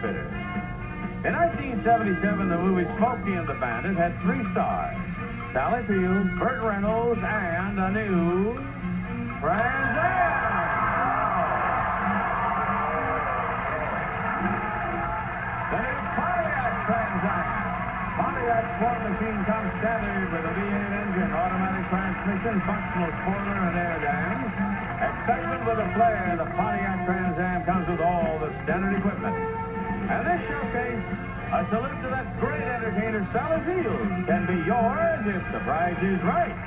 Outfitters. In 1977, the movie Smokey and the Bandit had 3 stars: Sally Field, Burt Reynolds, and a new Trans Am. The new Pontiac Trans Am. Pontiac sport machine comes standard with a V8 engine, automatic transmission, functional spoiler, and air dams. Excitement with a flair, the Pontiac Trans Am comes with all the standard equipment. And this showcase, a salute to that great entertainer, Sally Field, can be yours if the price is right.